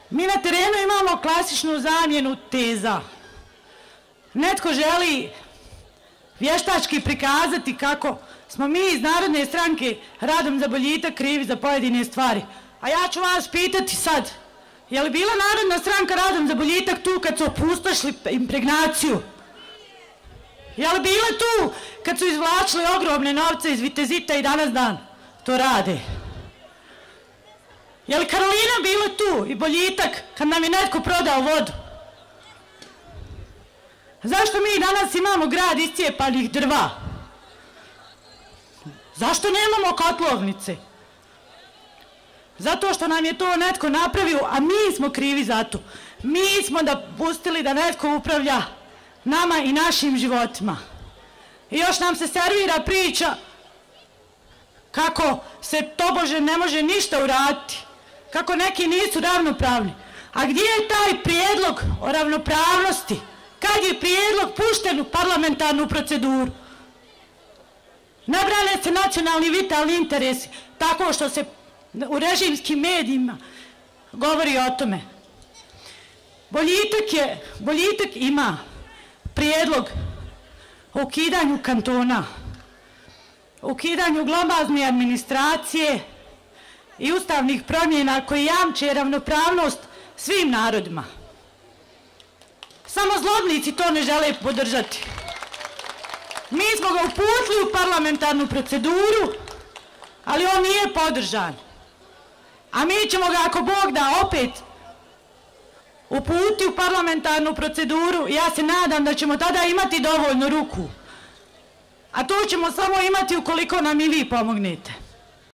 Mi na terenu imamo klasičnu zamjenu teza. Netko želi vještački prikazati kako smo mi iz Narodne stranke Radom za boljitak krivi za pojedine stvari. A ja ću vas pitati sad, je li bila Narodna stranka Radom za boljitak tu kad su opustošili impregnaciju? Je li bila tu kad su izvlačili ogromne novce iz Vitezita i danas dan to rade? Je li Karolina bila tu i boljitak kad nam je netko prodao vodu? Zašto mi danas imamo grad iscijepanih drva? Zašto nemamo kotlovnice? Zato što nam je to netko napravio, a mi smo krivi za to. Mi smo pustili da netko upravlja nama i našim životima. I još nam se servira priča kako se tobože ne može ništa uraditi, kako neki nisu ravnopravni. A gdje je taj prijedlog o ravnopravnosti? Kad je prijedlog pušten u parlamentarnu proceduru? Ne brane se nacionalni vitalni interesi tako što se u medijima govori o tome. Boljitak ima prijedlog o ukidanju kantona, o ukidanju glomazne administracije i ustavnih promjena koji jamče ravnopravnost svim narodima. Samo zlobnici to ne žele podržati. Mi smo ga uputili u parlamentarnu proceduru, ali on nije podržan. A mi ćemo ga, ako Bog da, opet uputiti u parlamentarnu proceduru. Ja se nadam da ćemo tada imati dovoljno ruku. A to ćemo samo imati ukoliko nam i vi pomognete.